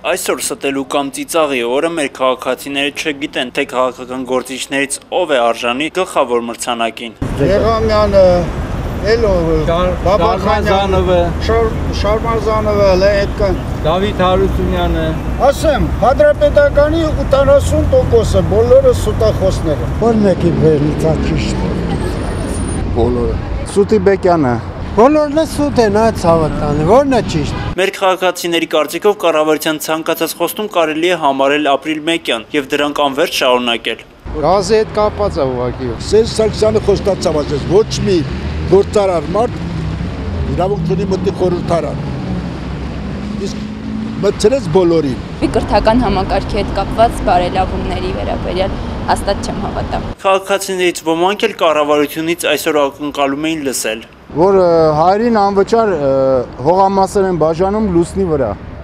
Այսօր ստելու կամ ծիծաղի օրը մեր քաղաքացիները չգիտեն, թե քաղաքական գործիչներից ով է արժանի գլխավոր մրցանակին։ Եղամյանը, Էլովը, Բաբախանյանը, Շարմազանովը, Լեհետկան, Դավիթ Հարությունյանը։ Ասեմ, Հանրապետականի 80%-ը բոլորը սուտախոսները։ Որ մեկի վերնից ճիշտ։ Բոլորը։ Սուտիբեկյանը։ Բոլորն սուտ են, այդ ցավատանը, որն է ճիշտ։ Մեր քաղաքացիների կարծիքով կառավարության ցանկացած խոստում կարելի է համարել ապրիլ 1-յան եւ դրանք անվերջ շարունակել։ Գազի հետ կապված է ուղղակի։ Սերժ Սարգսյանը խոստացավ ասես ոչ մի գործարար մարդ իրավունք ունի մտի խորհրդարան։ Իսկ մտցրեց բոլորին։ Կրթական համակարգի հետ կապված բարելավումների վերաբերյալ հաստատ չեմ հավատամ։ Քաղաքացիներից ոմանք էլ կառավարությունից այսօր ակնկալում էին լսել, Որ հայրին անվճար հողամասեր են բաժանում լուսնի վրա։